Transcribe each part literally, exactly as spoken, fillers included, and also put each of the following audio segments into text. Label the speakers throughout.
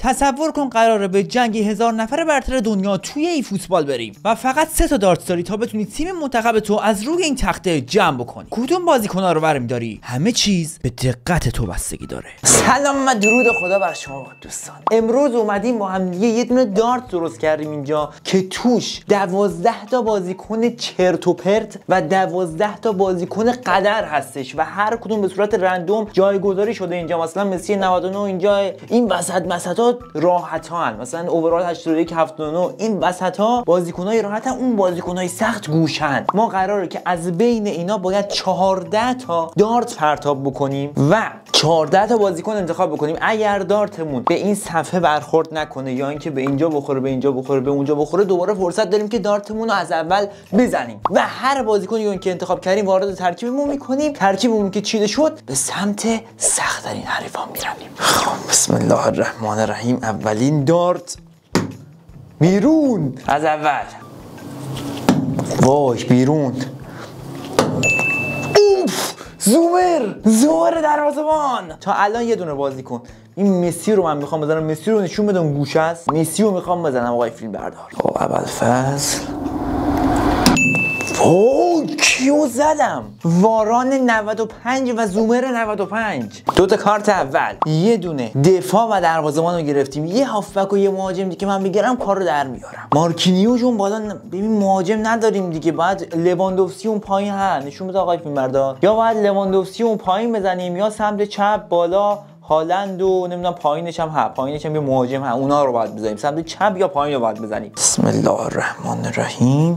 Speaker 1: تصور کن قراره به جنگ هزار نفر برتر دنیا توی ای فوتبال بریم و فقط سه تا دارت داری تا بتونی تیم منتخب تو از روی این تخته جمع بکنی. کدوم بازیکن‌ها رو برمی‌داری؟ همه چیز به دقت تو بستگی داره.
Speaker 2: سلام و درود خدا بر شما دوستان. امروز اومدیم با هم دیگه یه دونه دارت درست کردیم اینجا که توش دوازده تا بازیکن چرت و پرت و دوازده تا بازیکن قدر هستش و هر کدوم به صورت رندوم جایگذاری شده اینجا. مثلا مسی نود و نه اینجا، این وسط مسطا راحتان، مثلا اوورال هشتاد و یک هفتاد و نه این وسطا بازیکنای راحتن، اون بازیکنای سخت گوشن. ما قراره که از بین اینا باید چهارده تا دارت پرتاب بکنیم و چهارده تا بازیکن انتخاب بکنیم. اگر دارتمون به این صفحه برخورد نکنه یا اینکه به اینجا بخوره به اینجا بخوره به اونجا بخوره، دوباره فرصت داریم که دارتمون رو از اول بزنیم و هر بازیکنی که انتخاب کردیم وارد ترکیبمون میکنیم. ترکیبمون که چیده شد به سمت سخت‌ترین حریفان میرویم. خب بسم الله الرحمن الرحیم. اولین دارت بیرون. از اول وای بیرون. اوف زومر زومر دروازه‌بان. تا الان یه دونه بازیکن. این مسی رو من میخوام بزنم، مسی رو نشون بدم گوش است. مسی رو میخوام بزنم آقای فیلم بردار. خب اول فصل اوه کیو زدم؟ واران نود و پنج و زومر نود و پنج. دو تا کارت اول، یه دونه دفاع و دروازه‌بان رو گرفتیم، یه هافبک و یه مهاجم دیگه من بگیرم کار رو در میارم. مارکینیو جون بالا ن... ببین مهاجم نداریم دیگه، باید لواندوفسکی اون پایین ها نشون بده آقای فیلم بردار، یا باید لواندوفسکی اون پایین بزنیم یا سمت چپ بالا هالند و نمیدونم پایینش هم ها پایینش هم یه مهاجم ها، اونا رو باید بزنیم سمت چپ یا پایین رو باید بزنیم. بسم الله الرحمن الرحیم.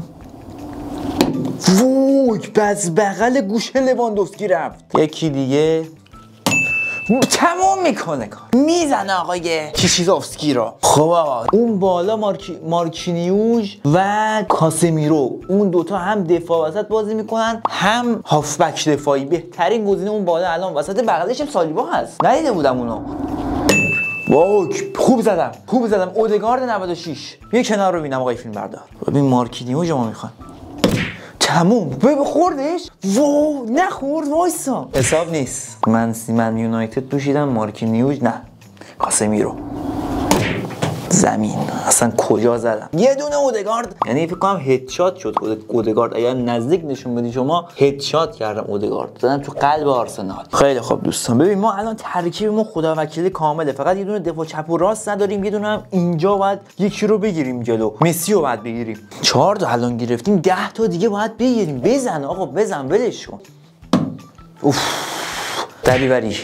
Speaker 2: وای بز بغل گوشه لواندوفسکی رفت. یکی دیگه تمام میکنه کار، میزنه آقای کیشیزوفسکی رو. خب آقا اون بالا مارکی... مارکینیوش و کاسمیرو، اون دوتا هم دفاع وسط بازی میکنن هم هافبک دفاعی. بهترین گزینه اون بالا الان وسط بغلش هم سالیبا هست، ندیده بودم اونو. واو خوب زدم خوب زدم. اودگارد نود و شش. یه کنار رو ببینم آقای فیلم بردار. ببین مارکینیوش ما میخوان تموم. ببین خوردش. واو نخورد. وایسا حساب نیست. من من یونایتد پوشیدم، مارکینیوش نه، کاسمیرو زمین. اصلا کجا زدم؟ یه دونه اودگارد، یعنی فکر کنم هدشات شد اودگارد. اگر نزدیک نشون بدی شما، هدشات کردم اودگارد، زدم تو قلب آرسنال. خیلی خوب دوستان، ببین ما الان ترکیبمون خدا وکیلی کامله، فقط یه دونه دفاع چپ و راست نداریم، یه دونه هم اینجا باید یکی رو بگیریم جلو، مسی رو باید بگیریم. چهار تا الان گرفتیم، ده تا دیگه باید بگیریم. بزن آقا بزن، ولش کن. اوف دریوری.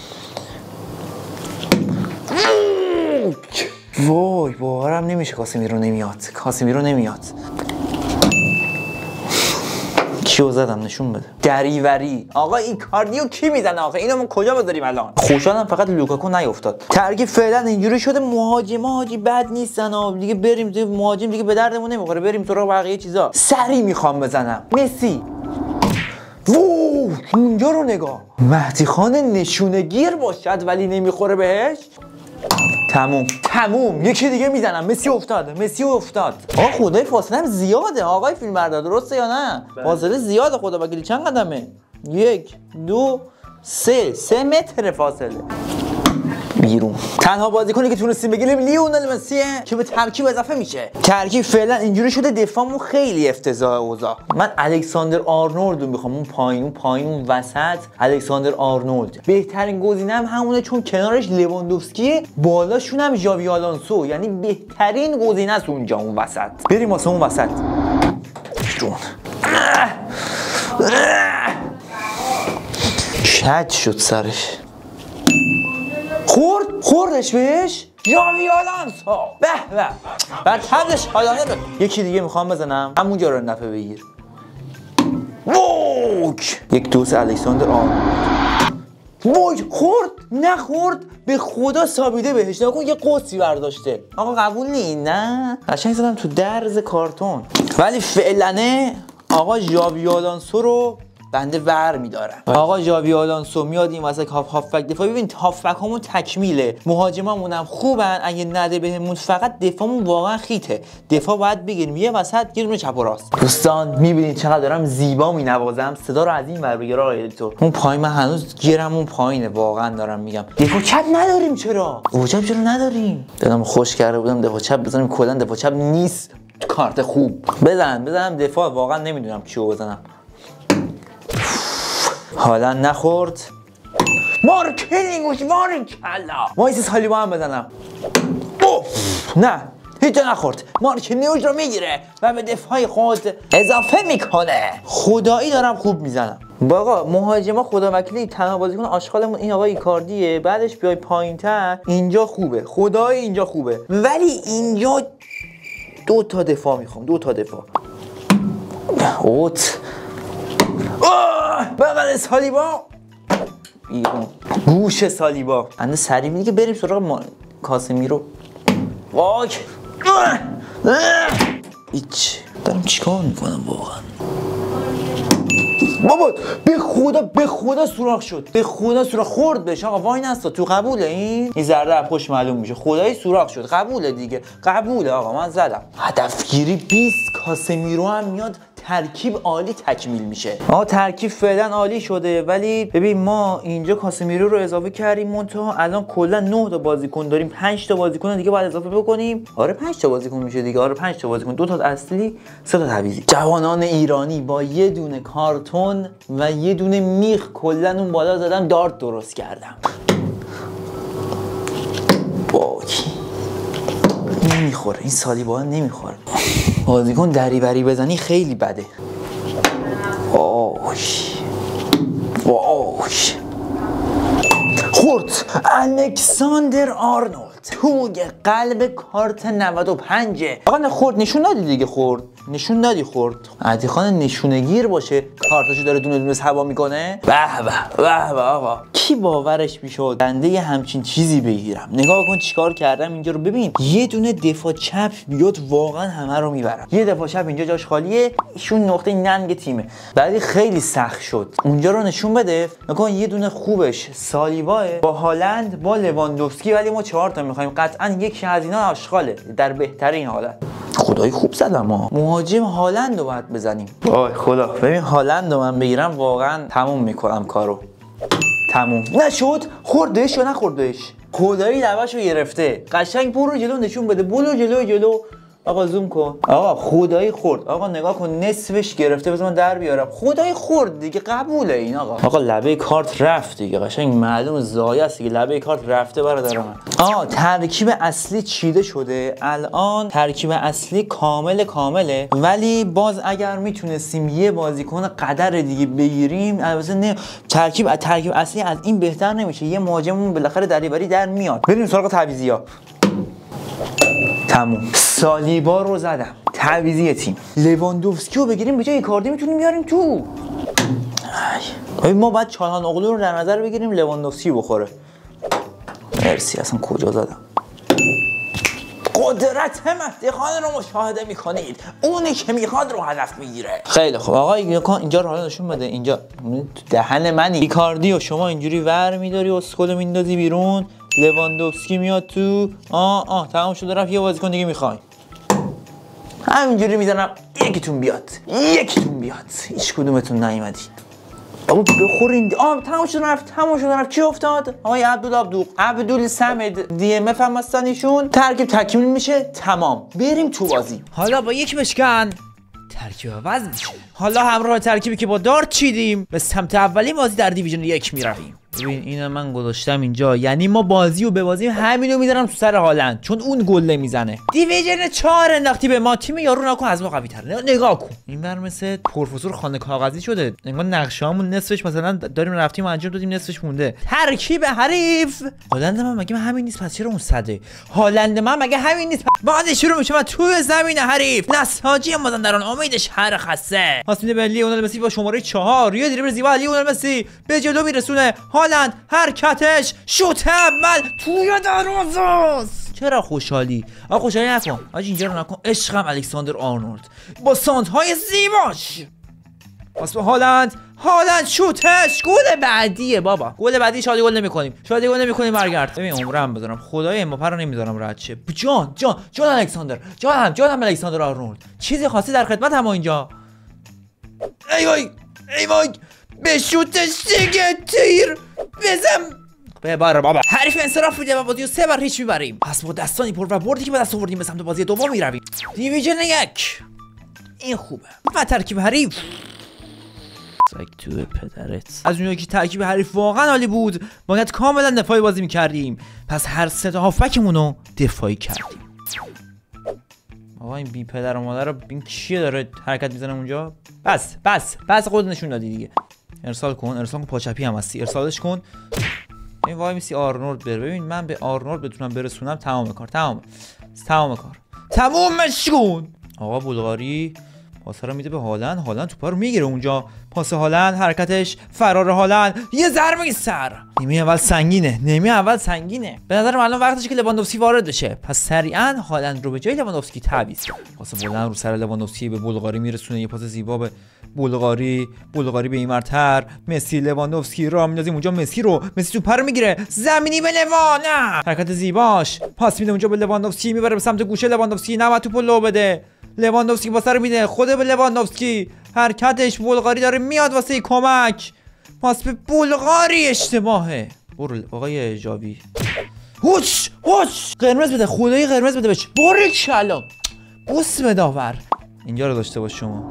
Speaker 2: وای باورم نمیشه کاسمیرو نمیاد. کاسمیرو نمیاد. کیو زدم نشون بده. دریوری. آقا این کاردیو کی میزنه آخه؟ اینو ما کجا بذاریم الان؟ خوشحالم فقط لوکاکو نیافتاد. ترکیب فعلا اینجوری شده. مهاجما حاجی بد نیستن ها دیگه. بریم دیگه مهاجم دیگه به دردمون نمیخوره، بریم سراغ بقیه چیزا. سری میخوام بزنم. مسی. وو اونجا رو نگاه. مهدی خان نشونگیر باشد ولی نمیخوره بهش. تموم تموم. یکی دیگه میزنم. مسی افتاد. مسی افتاد. آقا خدای فاصله هم زیاده آقای فیلم بردار، درسته یا نه؟ فاصله زیاده خدا وکیلی. چند قدمه؟ یک دو سه سه متر فاصله. بیرون. تنها بازیکنی که تونستیم بگیریم لیونل مسیه که به ترکیب اضافه میشه. ترکیب فعلا اینجوری شده. دفاعمون خیلی افتضاح اوضاع. من الکساندر آرنولد رو میخوام. اون پایین اون پایین اون وسط الکساندر آرنولد بهترین گزینه هم همونه، چون کنارش لواندوفسکی، بالاشون هم ژاوی آلونسو، یعنی بهترین گزینه است اونجا اون وسط. بریم واسه اون وسط. جون شد شد سرش. خورد خوردش بهش. ژاوی آلونسو. به به بعد حدش حالانه به یکی دیگه میخوام بزنم، همونجا رو نفع بگیر. ووک یک دوست الکساندر آرنولد. وای خورد نخورد به خدا سابیده بهش. نکن یه قصی برداشته. آقا قبول نی؟ نه قشنگ زدم تو درز کارتون. ولی فعلنه آقا ژاوی آلونسو رو بنده ور میدارم. آقا ژاوی آلونسو میاد این واسه هاف هافبک دفاع. ببین هافبک همون تکمیله، مهاجمامون هم خوبن، اگه نده بهمون فقط دفاعمون واقعا خیته. دفاع باید بگیریم یه وسط یه دونه چپ و راست. دوستان میبینید چقدر دارم زیبا مینوازم، صدا رو از این ور بگیر آقا ادیتور. اون پایین من هنوز گیرم اون پایینه، واقعا دارم میگم. دفاع چپ نداریم، چرا؟ دفاع چپ چرا نداریم؟ دلم خوش کرده بودم دفاع چپ بزنیم، کلا دفاع چپ نیست. کارت خوب بزن بزنم دفاع، واقعا نمیدونم چیو بزنم. حالا نخورد. مارکلینگوش مارکلا وایس سالی با هم بزنم. اوف نه هیچ نخورد. مارکلینگوش رو میگیره و به دفاع خود اضافه میکنه. خدایی دارم خوب میزنم. باقا مهاجما خدا وکیلی تنها بازیکن آشغالمون این آقای ایکاردیه، بعدش بیای پایین‌تر اینجا خوبه، خدای اینجا خوبه، ولی اینجا دو تا دفاع میخوام، دو تا دفاع. اوت بغل سالیبا بیرون، گوش سالیبا. انده سریع میگه بریم سراغ ما... کاسمیرو. واک ایچ دارم چیکار میکنم واقعا. بابا به خدا به خدا سوراخ شد، به خدا سوراخ خورد بهش. آقا وای نستا تو قبوله این این ذره از پشت معلوم میشه. خدایی سوراخ شد، قبوله دیگه، قبوله آقا من زدم. هدفگیری بیست. کاسمیرو هم میاد، ترکیب عالی تکمیل میشه. آقا ترکیب فعلا عالی شده، ولی ببین ما اینجا کاسمیرو رو اضافه کردیم، منتها الان کلا نه تا بازیکن داریم، پنج تا بازیکن دیگه باید اضافه بکنیم. آره پنج تا بازیکن میشه دیگه. آره پنج تا بازیکن، دو تا اصلی، سه تا تعویضی. جوانان ایرانی با یه دونه کارتون و یه دونه میخ کلا اون بالا زدم، دارت درست کردم. باکی نمیخوره این سالیبا، نمیخوره. بازیکن دریوری بزنی خیلی بده. واش واش خورد. الکساندر آرنولد توی قلب کارت نود و پنج. آقا نه خورد، نشون دادی دیگه، خورد نشون دادی خورد. عدی خان نشونگیر باشه کارتاشو داره دونه دونه هوا میکنه. به به به به آقا کی باورش میشد بنده یه همچین چیزی بگیرم. نگاه کن چیکار کردم اینجا رو ببین. یه دونه دفاع چپ بیاد واقعا همه رو میبرم. یه دفاع چپ اینجا جاش خالیه، ایشون نقطه ننگ تیمه، بعدی خیلی سخت شد. اونجا رو نشون بده. نگاه یه دونه خوبش سالیباه با هالند با لواندوفسکی، ولی ما چهار تا میخوایم. قطعا یک از اینا آشغاله در بهترین حالت. خدای خوب زدم ما. مهاجم هالند رو باید بزنیم. وای خدا ببین هالند رو من بگیرم واقعا تموم میکنم کارو. تموم نشد. خوردش یا نخوردش؟ خدایی لبش رو گرفته. قشنگ برو جلو نشون بده. برو جلو جلو. آقا زوم کن. آقا خدایی خورد. آقا نگاه کن نصفش گرفته. بذار من در بیارم. خدایی خورد دیگه، قبوله این آقا. آقا لبه کارت رفت دیگه، قشنگ معلوم زایه است دیگه، لبه کارت رفته برادر من. آقا ترکیب اصلی چیده شده. الان ترکیب اصلی کامل کامله، ولی باز اگر میتونستیم یه بازیکن قدر دیگه بگیریم، البته نه ترکیب ترکیب اصلی از این بهتر نمیشه. یه مهاجممون بالاخره دریوری در میاد. بریم سراغ تعویضی‌ها. تموم. سالیبا رو زدم. تعویضی تیم. لواندوفسکی رو بگیریم به جای ایکاردی میتونیم بیاریم تو. ای ما باید چالهان اغلو رو در نظر بگیریم، لواندوفسکی بخوره. مرسی. اصلا کجا زدم؟ قدرت مهدی خان رو مشاهده میکنید. اونی که میخواد رو هدف میگیره. خیلی خوب آقا اینجا رو حالا نشون بده. اینجا دهن منی. ایکاردی و شما اینجوری ور میداری و اسکل میندازی بیرون. لواندوفسکی میاد تو. آه آه تمام شده رفت. یه بازیکن دیگه میخوایم. همینجوری میزنم یکیتون بیاد، یکیتون بیاد. هیچ کدومتون نیومدی. بابا بخورین. آه تمام شده رفت، تمام شده رفت. کی افتاد؟ آقای عبدول عبدوق عبدول صمد دی ام اف هم هستن ایشون. ترکیب تکمیل میشه. تمام. بریم تو بازی.
Speaker 1: حالا با یک بشکن ترکیب عوض میشه. حالا همراه ترکیبی که با دارت چیدیم به سمت اولی بازی در دیویژن یک میرویم. ببین اینو من گذاشتم اینجا، یعنی ما بازی رو ببازیم همینو میذارم تو سر هالند، چون اون گل نمیزنه. دیویژن چهار انداختی به ما، تیم یارو نکن از ما قوی تره. نگاه کن این بر مثل پروفسور خانه کاغذی شده. انگار نقشه‌هامون نصفش مثلا داریم رفتیم انجام دادیم نصفش مونده. ترکیب حریف. هالند من مگه همین نیست؟ پس چرا اون صده؟ هالند من مگه همین نیست؟ بازی شروع میشه و توی زمین حریف نساجی مازندران امید شهر خسته پاس میده به لیونل مسی با شماره چهار. یه دریبل زیبا لیونل مسی به جلو میرسونه. هالند حرکتش شوت اول توی دروازه. چرا خوشحالی؟ آقا خوشحالی نکن. آجی اینجا رو نکن. عشقم الکساندر آرنولد با سانت‌های زیباش. پاس به هالند. هالند شوتش گل بعدیه بابا. گل بعدی شادی گل نمی‌کنیم. شادی گل نمی‌کنیم برگرد. ببین عمرم بذارم. خدای امباپه رو نمیذارم رد شه. جان جان جان الکساندر. جان هم جان هم الکساندر آرنولد. چیزی خاصی در خدمت هم اینجا. ای وای ای وای به شوتش دیگه تیر بزن. ببر بابا. حریف انصراف میده و بازی رو سه بر هیچ میبریم. پس با دستانی پر و بردی که به دست آوردیم به سمت بازی دوم میرویم. دیویژن یک. این خوبه. و ترکیب حریف سگ تو پدرت. از اونجایی که ترکیب حریف واقعا عالی بود باید کاملا دفاعی بازی میکردیم. پس هر سه تا هافبکمون رو دفاعی کردیم. آقا این بی پدر و مادر رو این کیه داره حرکت میزنه اونجا؟ بس بس بس خود نشون دادی دیگه. ارسال کن ارسال کن پاچپی هم هستی ارسالش کن. این وای میسی آرنولد بره. ببین من به آرنولد بتونم برسونم تمام کار تمام تمام کار تمومش کن. آقا بلغاری پاس رو میده به هالند. هالند توپا رو میگیره اونجا. پاس هالند حرکتش فرار هالند یه ضربه سر. نیمه اول سنگینه. نیمه اول سنگینه. به نظرم الان وقتشه که لواندوفسکی وارد بشه. پس سریعا هالند رو به جای لواندوفسکی تعویض کرد. پاس بلند رو سر لواندوفسکی به بلغاری میرسونه. یه پاس زیبا به بلغاری. بلغاری به اینورتر. مسی لواندوفسکی رو میندازیم اونجا. مسی رو مسی توپ رو میگیره زمینی به لوان. حرکت زیباش. پاس میده اونجا به لواندوفسکی میبره به سمت گوشه. لواندوفسکی نباید توپو لو بده. لواندوفسکی واسه رو میده. خود به لواندوفسکی حرکتش. بلغاری داره میاد واسه کمک. پاس به بلغاری اشتباهه. برو آقای جاوی. هوچ هوچ قرمز بده. خدای قرمز بده بهش. برو کلا بوس به داور. اینجا رو داشته باش شما.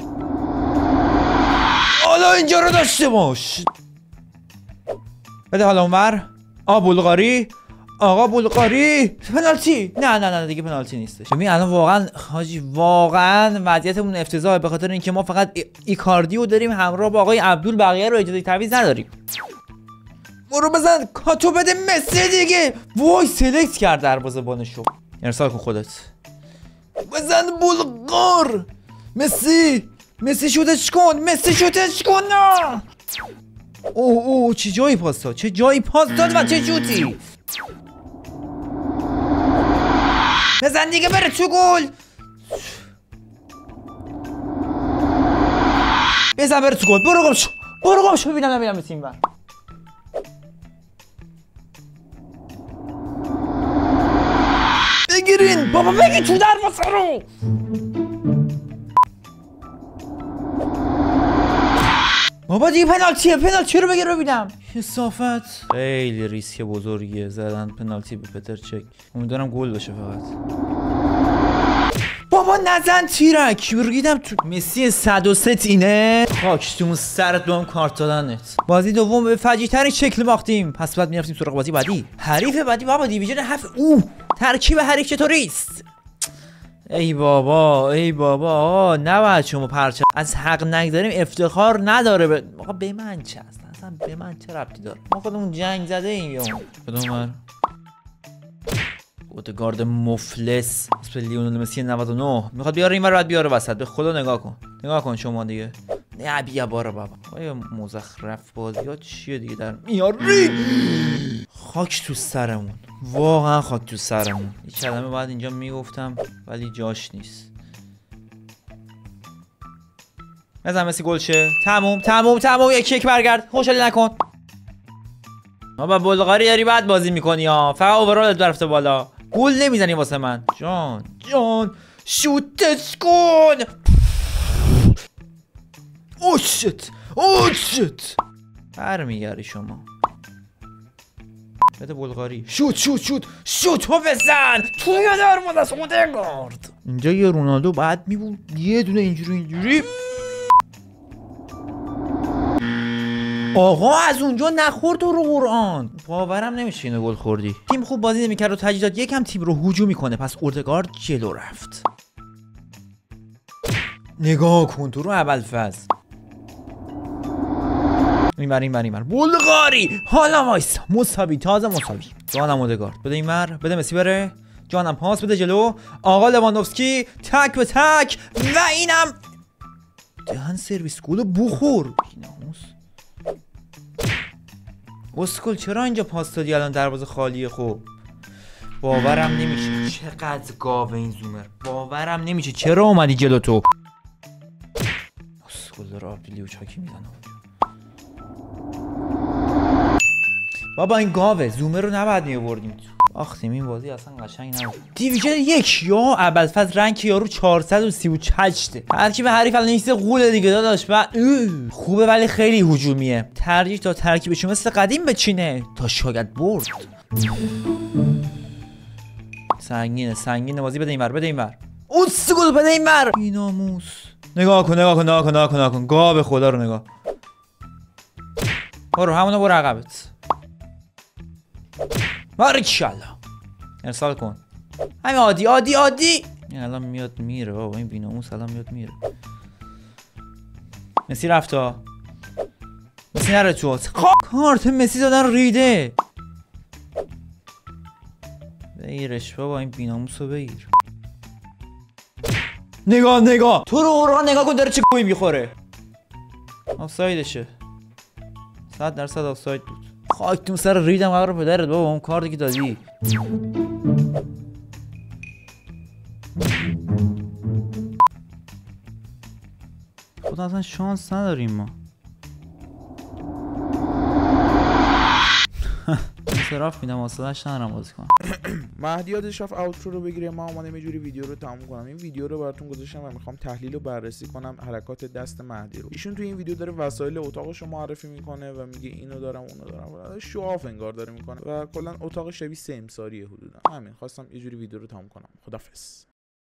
Speaker 1: حالا اینجا رو داشته باش. بده حالا اونور. آ بلغاری. آقا بلغاری پنالتی. نه نه نه دیگه پنالتی نیستش. ببین الان واقعا حاجی واقعا وضعیتمون افتضاحه به خاطر اینکه ما فقط ای... ایکاردیو داریم همراه با آقای عبدول. بقیه رو اجازه تعویض نداریم. برو بزن کاتو بده مسی دیگه. وای سلکت کرد دروازه‌بانشو. ارسال کن خودت. بزن بلغار. مسی مسی شوتش کن. مسی شوتش کن. نه اوه اوه چه جایی پاس داد. چه جایی پاس داد و چه شوتی. بزن دیگه بره تو گل. بزن بره تو گل. برو گم شو برو گم شو. ببینم نبینم تیم بر. بگیرین بابا بگی تو دروازه رو. بابا دیگه پنالتیه. پنالتی رو بگیر ببینم. کثافت. خیلی ریسک بزرگیه زدن پنالتی به پترچک. امیدوارم گل بشه فقط. بابا نزن تیرک. بگیدم تو مسی صد و سه تینه. خاک تو سرت به اون کارت دادنت. بازی دوم به فجیع ترین شکل باختیم. پس بعد میرفتیم سراغ بازی بعدی. حریف بعدی بابا دیویژن هفت. اوه ترکیب حریف چطوریست؟ ای بابا ای بابا نباید شما پرچم از حق نگذاریم. افتخار نداره. به آقا به من چه اصلا اصلا به من چه ربطی داره؟ ما خودمون جنگ زده ایم. یا کدوم من اودگارد مفلس اسم لیونل مسی نود و نه میخواد بیاره این ور بعد بیاره وسط. به خدا نگاه کن نگاه کن شما دیگه. نه بیا بارا بابا. آیا مزخرف بازیات چیه دیگه در میاری؟ خاک تو سرمون. واقعا خاک تو سرمون. این کلمه بعد اینجا میگفتم ولی جاش نیست. بزن مسی گل شه. تموم تموم تموم. یک یک برگرد. خوشحالی نکن. بابا بلغاری داری بعد بازی میکنی ها. فقط اوورالت رفته بالا. گل نمیزنی واسه من. جان جان شوتش کن. اوه شت اوه شت. برمیگردی شما. بده بلغاری. شوت شوت شوت شوت رو بزن توی درمون از اودگارد. اینجا یه رونالدو بعد میبود یه دونه اینجوری اینجوری. آقا از اونجا نخورد تو رو قرآن. باورم نمیشه اینو گل خوردی. تیم خوب بازی نمیکرد و تجهیزات یکم تیم رو هجومی کنه. پس اودگارد جلو رفت. نگاه کن تو رو اول فاز. این بر این بر این بر بلغاری. حالا وایسا مساوی تازه مساوی. جانم اودگارد بده این بر بده مسی بره. جانم پاس بده جلو. آقا لواندوفسکی تک به تک و اینم دهن سرویس گل بخور. بیناموس اسکل چرا اینجا پاس دادی الان دروازه خالیه؟ خب باورم نمیشه چقدر گاوه این زومر. باورم نمیشه چرا اومدی جلو تو. اسکل اسکول داره آبدیلیو چاکی میزنه. بابا این گاوه زومه رو نباید میآوردیم. آختیم این بازی اصلا قشنگ نبود. دیویژن یک یا ابوالفضل رنگ یارو چهارصد و سی و هشت. ترکیب حریف الان نیست قوله دیگه داداش. بعد خوبه ولی خیلی هجومیه. ترجیح تا ترکیبش مثل قدیم بچینه تا شاید برد. سنگینه سنگینه بازی. بده اینور بده اینور. اسکول بده اینور. بی‌ناموس. نگاه کن نگاه کن نگاه کن نگاه کن نگاه کن. گاو خدا رو نگاه. برو همونو برو عقبت. باریکالله. ارسال کن. همین عادی عادی عادی. این الان میاد میره بابا. این بی‌ناموس الان میاد میره. مسی رفتا. مسی نره تو. کارت مسی دادن ریده. بگیرش بابا این بی‌ناموس رو بگیر. نگاه نگاه تو رو قرآن نگاه کن داره چه گویی میخوره. آفسایدشه. صد درصد آفساید بود. خاک تو سر ریدم قرار پدرت بابا. اون کار دیگه دادی. خدا اصلا شانس نداریم ما. انصراف میدم واسهش ندارم بازی کنم.
Speaker 3: مهدی یادش رفت اوترو رو بگیره. ما اومدم یه جوری ویدیو رو تموم کنم. این ویدیو رو براتون گذاشتم و میخوام تحلیل و بررسی کنم حرکات دست مهدی رو. ایشون تو این ویدیو داره وسایل اتاقش رو معرفی میکنه و میگه اینو دارم اونو دارم. شواف انگار داره میکنه و کلا اتاق شبیه سمساریه حدودا. همین خواستم یه جوری ویدیو رو تموم کنم. خدافظ.